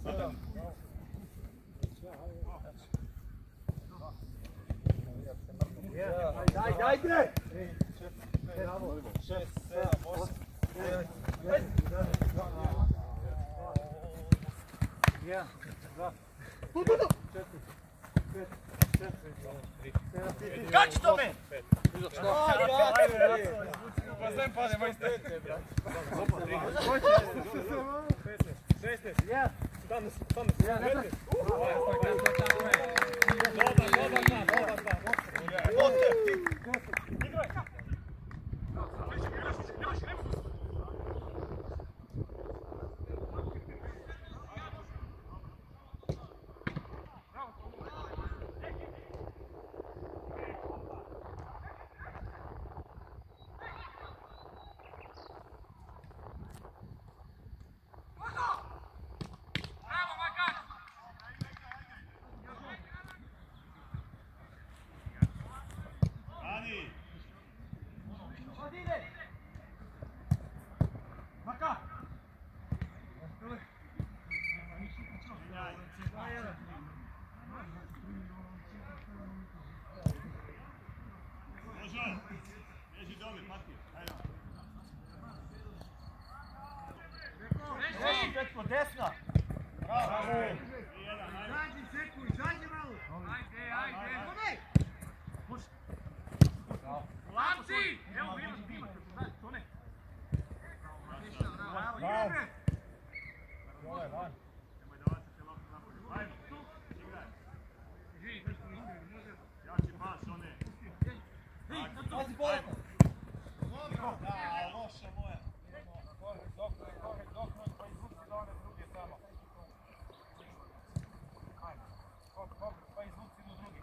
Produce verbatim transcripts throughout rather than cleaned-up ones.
Daj, daj, daj! Šest, sedam, osam, devet, jedan, dva, četiri, pet, četiri, četiri, Kači to me! Bazen pade, majster. šesnaest, jedan, sedamnaest, osamnaest, devetnaest. Dobar, dobar, dobar, dobar. Igraj! Desna! Bravo! Zađi, sekuj, zađi malo! Ajde, ajde! Puši! Lamci! Evo, imaš, imaš, to ne! Bravo, ideme! Dole, van! Nemoj davati se loptu napolje. Ajde, tu! Igraj! Živi, nešto mi igraj, može? Jači pas, one! Pazi boljetno! Da, loša moja. Dok, dok, dok, pa izvuci do one druge tamo. Ajde, dok, dok, pa izvuci do druge.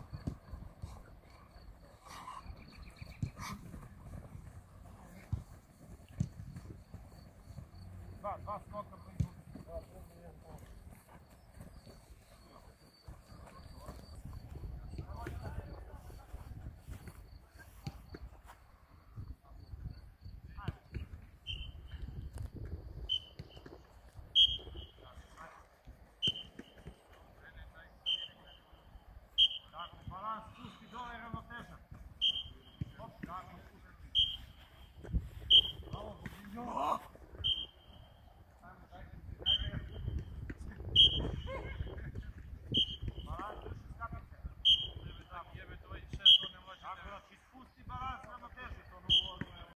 Dva, dva skoka pa izvuci. Dva, drugi, jedan, pol. Balans, pusti dole, ravnoteža. Hop, tako.